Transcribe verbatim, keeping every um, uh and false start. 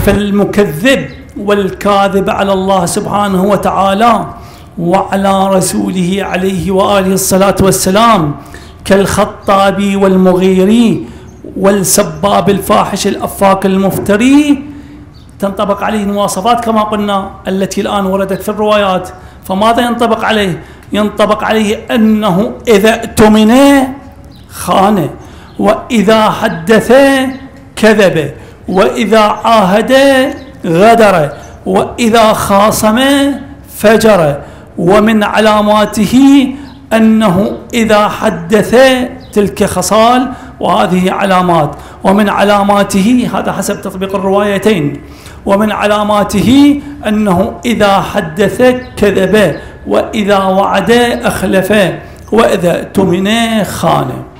فالمكذب والكاذب على الله سبحانه وتعالى وعلى رسوله عليه وآله الصلاة والسلام كالخطابي والمغيري والسباب الفاحش الأفاك المفتري تنطبق عليه المواصفات كما قلنا التي الآن وردت في الروايات. فماذا ينطبق عليه؟ ينطبق عليه أنه إذا اؤتمن خان، وإذا حدث كذب، وإذا عاهد غدر، وإذا خاصم فجر. ومن علاماته أنه إذا حدث تلك خصال، وهذه علامات. ومن علاماته هذا حسب تطبيق الروايتين، ومن علاماته أنه إذا حدث كذب، وإذا وعد أخلف، وإذا اؤتمن خان.